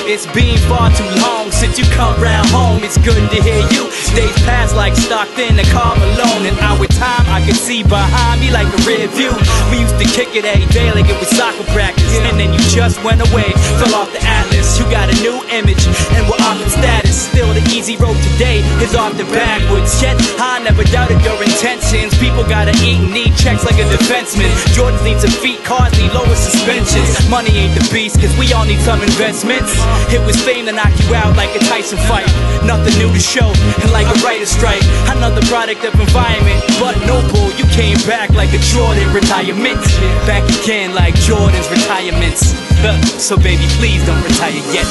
It's been far too long since you come round home. It's good to hear you. Days pass like Stockton and Karl Malone. And out with time I could see behind me like a rear view. We used to kick it every day like it was soccer practice. And then you just went away, fell off the atlas. You got a new image and we're off in status. Still the easy road today is often backwards. Yet I never doubted your intentions. People gotta eat and need checks like a defenseman. Jordans need some feet, cars need lower suspensions. Money ain't the beast, cause we all need some investments. It was fame to knock you out like a Tyson fight. Nothing new to show, and like a writer's strike. Another product of environment, but noble. You came back like a Jordan retirement. Back again like Jordan's retirements. So baby, please don't retire yet.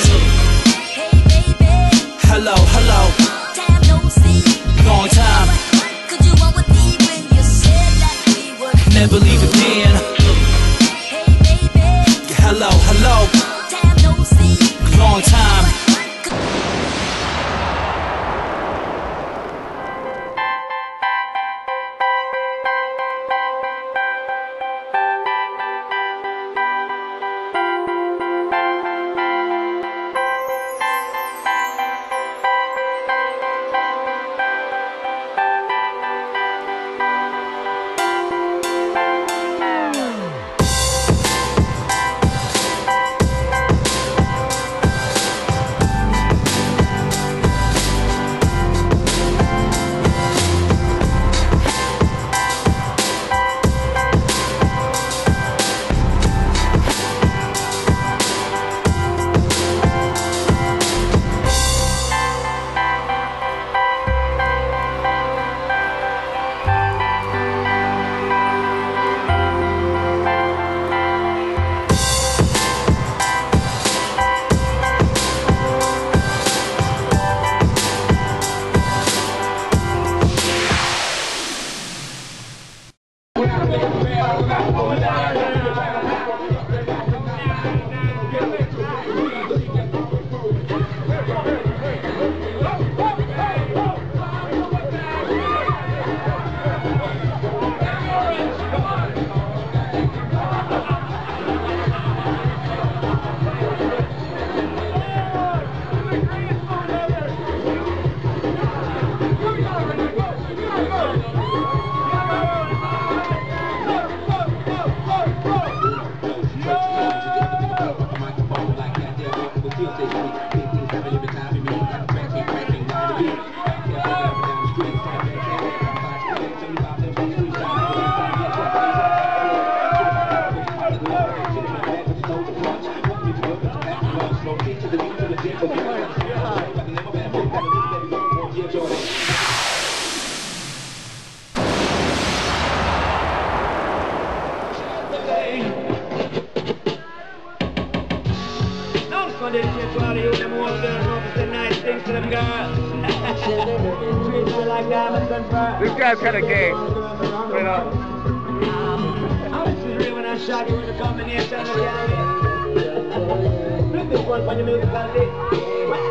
Hello, hello. Long time. Never leave again. Hello, hello. Long time. This guy's kind of gay. You know. I was just real when I shot you in the combination of the eye. Flip this one for your music,